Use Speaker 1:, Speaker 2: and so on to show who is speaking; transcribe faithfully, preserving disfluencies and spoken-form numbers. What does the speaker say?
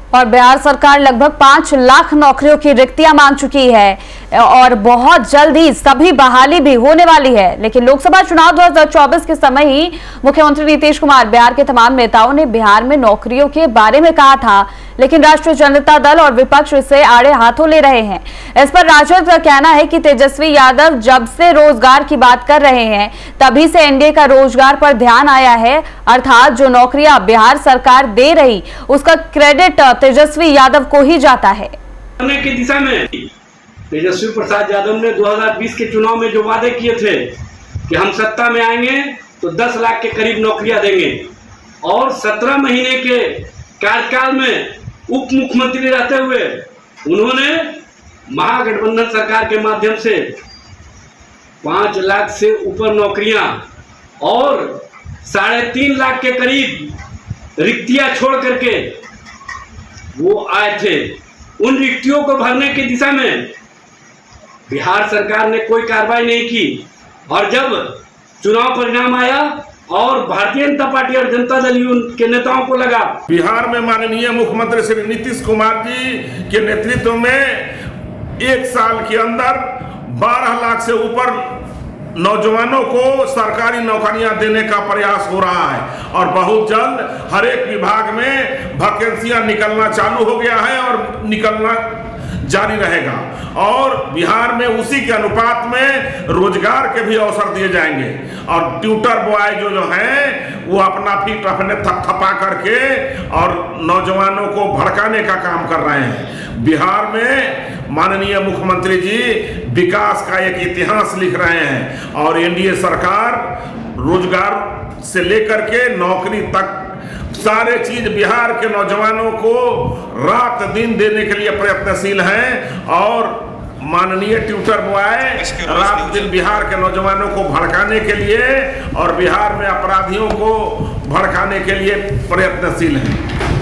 Speaker 1: और बिहार सरकार लगभग पांच लाख नौकरियों की रिक्तियां मांग चुकी है और बहुत जल्द ही सभी बहाली भी होने वाली है। लेकिन लोकसभा चुनाव दो हज़ार चौबीस के समय ही मुख्यमंत्री नीतीश कुमार बिहार के तमाम नेताओं ने बिहार में नौकरियों के बारे में कहा था, लेकिन राष्ट्रीय जनता दल और विपक्ष इसे आड़े हाथों ले रहे हैं। इस पर राजद का कहना है कि तेजस्वी यादव जब से रोजगार की बात कर रहे हैं तभी से एनडीए का रोजगार पर ध्यान आया है, अर्थात जो नौकरियां बिहार सरकार दे रही उसका क्रेडिट तेजस्वी यादव को ही जाता है।
Speaker 2: की दिशा में तेजस्वी प्रसाद यादव ने दो हज़ार बीस के चुनाव में जो वादे किए थे कि हम सत्ता में आएंगे तो दस लाख के करीब नौकरियां देंगे, और सत्रह महीने के कार्यकाल में उप मुख्यमंत्री रहते हुए उन्होंने महागठबंधन सरकार के माध्यम से पांच लाख से ऊपर नौकरियां और साढ़े तीन लाख के करीब रिक्तियां छोड़ करके वो आए थे। उन रिक्तियों को भरने की दिशा में बिहार सरकार ने कोई कार्रवाई नहीं की, और जब चुनाव परिणाम आया और भारतीय जनता पार्टी और जनता दल के नेताओं को लगा
Speaker 3: बिहार में माननीय मुख्यमंत्री श्री नीतीश कुमार जी के नेतृत्व में एक साल के अंदर बारह लाख से ऊपर नौजवानों को सरकारी नौकरियां देने का प्रयास हो रहा है, और बहुत जल्द हर एक विभाग में वैकेंसियां निकलना चालू हो गया है और निकलना जारी रहेगा, और बिहार में उसी के अनुपात में रोजगार के भी अवसर दिए जाएंगे। और ट्यूटर बॉय जो जो हैं वो अपना फीट अपने थपथपा करके और नौजवानों को भड़काने का काम कर रहे हैं। बिहार में माननीय मुख्यमंत्री जी विकास का एक इतिहास लिख रहे हैं, और एनडीए सरकार रोजगार से लेकर के नौकरी तक सारे चीज बिहार के नौजवानों को रात दिन देने के लिए प्रयत्नशील हैं, और माननीय ट्यूटर बॉय रात दिन बिहार के नौजवानों को भड़काने के लिए और बिहार में अपराधियों को भड़काने के लिए प्रयत्नशील हैं।